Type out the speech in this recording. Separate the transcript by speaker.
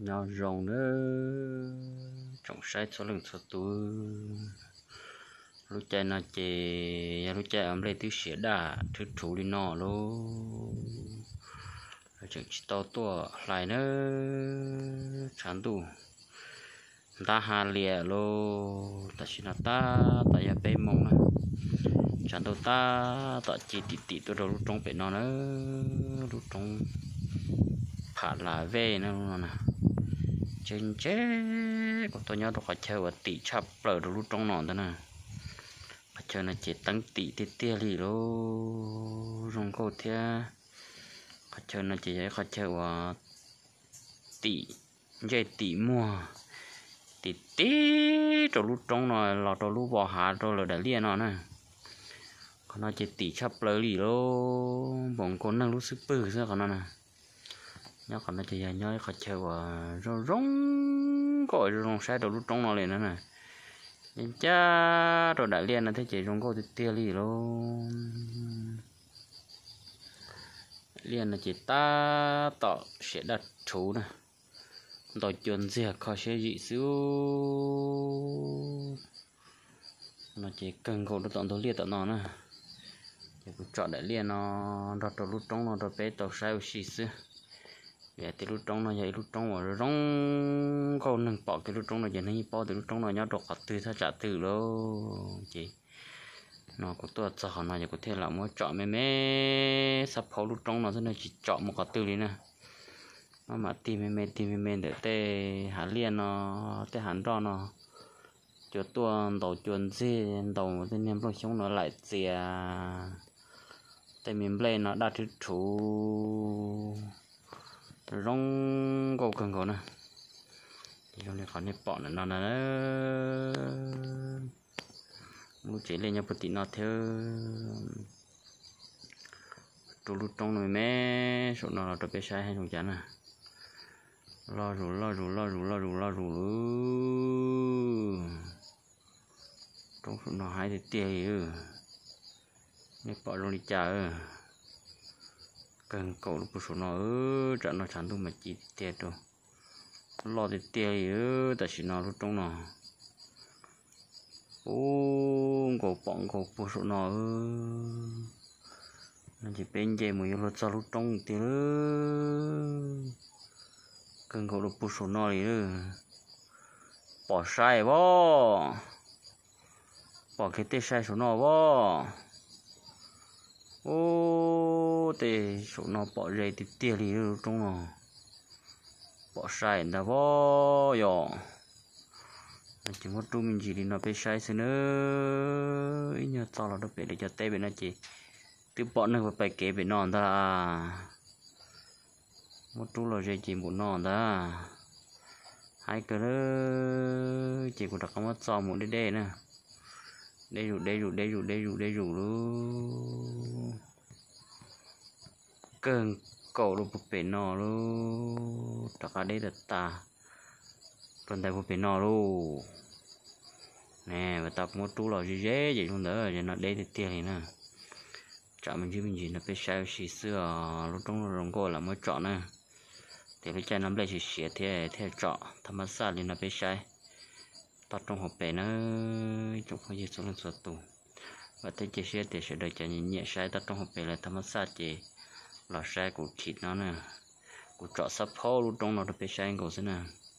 Speaker 1: nhỏ rồng nữa trồng sai cho lưng cho tôi lúc chạy nó chè lúc chạy ông lấy thứ xỉa đà thứ chủ đi nọ luôn chừng to tua lại nữa chán tu ta hà lìa lô ta chỉ là ta ya bé mông à chán tu ta chỉ tị tôi đâu lúc trong bé nó nữa lúc trong phá là về nữa nè trên chế của tôi nhớ tôi phải chơi và tị chắp lờ đâu lúc trong nọ thế nè phải chơi là chỉ tăng tị tia lì lô rong câu thia phải chơi là chỉ phải chơi và tị dây tị mua tị rồi lúc trong nọ lọt rồi lúc bỏ hạ rồi là đã liền nó nè còn nó chỉ tị chắp lờ lì lô bỏng con năng lúc super sao còn nó nè nhớ còn nó chỉ nhớ phải chơi và rong gọi rong sai đầu lúc trong nó liền nữa nè nên cha rồi đại liên là thế chỉ rong câu tia lì luôn liên là chỉ ta tỏ sẽ đặt chú nè tỏ chuẩn gì khó sẽ dị xíu nó chỉ cần câu nó tận tôi liệt tận nó nè thì cứ chọn đại liên nó đặt đầu lúc trong nó đặt bé tàu sai xì xíu vậy thì lúc trong nó vậy lúc trong mà rong câu nâng bỏ cái lúc trong nó vậy này bỏ từ lúc trong nó nhớ đọc từ sao trả từ luôn chị nó có tôi cho nó có thể là muốn chọn mấy sắp pháo lúc trong nó thế này chỉ chọn một cái từ đi nè nó mà tìm mấy để tê hạt liên nó tê hạt ro nó cho tôi đầu chuẩn gì đầu tên em rồi xong nó lại chè tê mình lên nó đã thứ chủ rong câu cần câu nè thì trong này còn này bỏ nó nè lúc chỉ lên nhau tí nó theo trụ lúc trong này mẹ số nào là tập sai hay không chán à lo rủ trong số nào hay thì tiền này bỏ luôn đi trả cần cậu lúc số nó trận nó chẳng đúng mà chỉ tiền đâu lo thì tiền tại chỉ nó lúc trong nó cậu bỏng cậu số nó nó chỉ bên dây mới lo cho lúc trong tiền cần cậu lúc số nó đi bỏ sai bỏ cái tê sai số nó bỏ thì số nó bỏ dây thì tiền đi trong nó bỏ sai đã bỏ rồi chỉ một trung mình chỉ đi nó bị sai xí nữa ít nhiều to là nó bị để cho tay bên nó chỉ từ bỏ nó phải kế bên non ta một trung là dây chỉ một non ta hai cái đó chỉ có đặt có một sò một đây nè đây rủ luôn cần cầu được một bể nọ luôn tất cả đây là ta còn tại một bể nọ luôn nè và tập một chú lò gì dễ vậy luôn đó vậy nó đây thì tiền này nè chọn mình chứ mình chỉ là phải sai xì xưa lúc trong rồng cô là mới chọn nè thì phải chạy nắm lại chỉ theo chọn tham sát lên là phải sai tọt trong hộp bể nó trong không gì xuống lên sọt tủ và thấy chia sẻ thì sẽ đợi chạy nhẹ sai tọt trong hộp bể là tham sát chỉ là sai của thịt nó nè của trọ sắp phô lúc trong nó được phải sai của thế nè